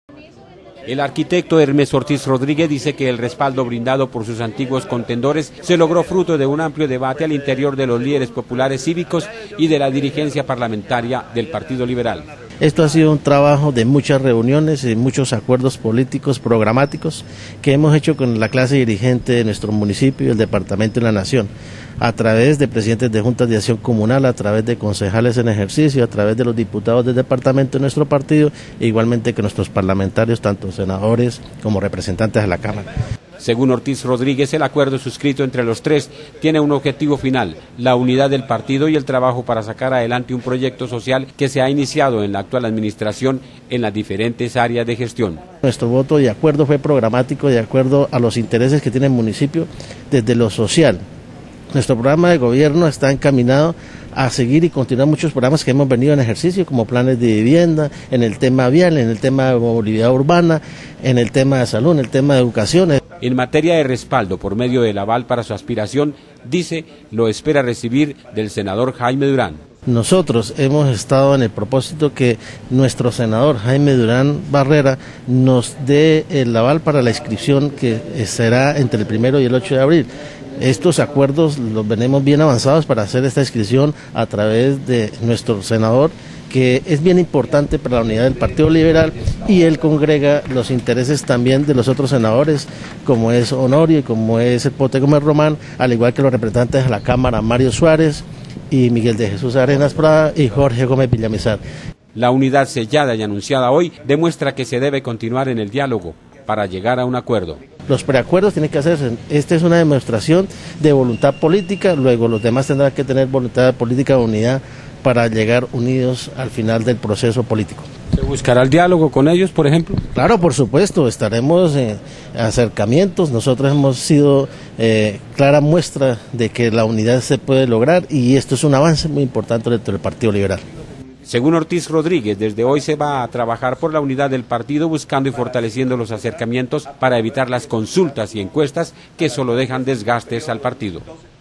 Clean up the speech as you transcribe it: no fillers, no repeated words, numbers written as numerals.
El arquitecto Hermes Ortiz Rodríguez dice que el respaldo brindado por sus antiguos contendores se logró fruto de un amplio debate al interior de los líderes populares cívicos y de la dirigencia parlamentaria del Partido Liberal. Esto ha sido un trabajo de muchas reuniones y muchos acuerdos políticos programáticos que hemos hecho con la clase dirigente de nuestro municipio, el departamento y la nación, a través de presidentes de juntas de acción comunal, a través de concejales en ejercicio, a través de los diputados del departamento de nuestro partido, e igualmente que nuestros parlamentarios, tanto senadores como representantes de la Cámara. Según Ortiz Rodríguez, el acuerdo suscrito entre los tres tiene un objetivo final, la unidad del partido y el trabajo para sacar adelante un proyecto social que se ha iniciado en la actual administración en las diferentes áreas de gestión. Nuestro voto de acuerdo fue programático de acuerdo a los intereses que tiene el municipio desde lo social. Nuestro programa de gobierno está encaminado a seguir y continuar muchos programas que hemos venido en ejercicio, como planes de vivienda, en el tema vial, en el tema de movilidad urbana, en el tema de salud, en el tema de educación. En materia de respaldo por medio del aval para su aspiración, dice, lo espera recibir del senador Jaime Durán. Nosotros hemos estado en el propósito que nuestro senador Jaime Durán Barrera nos dé el aval para la inscripción que será entre el 1 y el 8 de abril. Estos acuerdos los venimos bien avanzados para hacer esta inscripción a través de nuestro senador, que es bien importante para la unidad del Partido Liberal, y él congrega los intereses también de los otros senadores, como es Honorio y como es el Pote Gómez Román, al igual que los representantes de la Cámara, Mario Suárez y Miguel de Jesús Arenas Prada y Jorge Gómez Villamizar. La unidad sellada y anunciada hoy demuestra que se debe continuar en el diálogo para llegar a un acuerdo. Los preacuerdos tienen que hacerse. Esta es una demostración de voluntad política, luego los demás tendrán que tener voluntad política de unidad para llegar unidos al final del proceso político. ¿Se buscará el diálogo con ellos, por ejemplo? Claro, por supuesto, estaremos en acercamientos. Nosotros hemos sido clara muestra de que la unidad se puede lograr, y esto es un avance muy importante dentro del Partido Liberal. Según Ortiz Rodríguez, desde hoy se va a trabajar por la unidad del partido, buscando y fortaleciendo los acercamientos para evitar las consultas y encuestas que solo dejan desgastes al partido.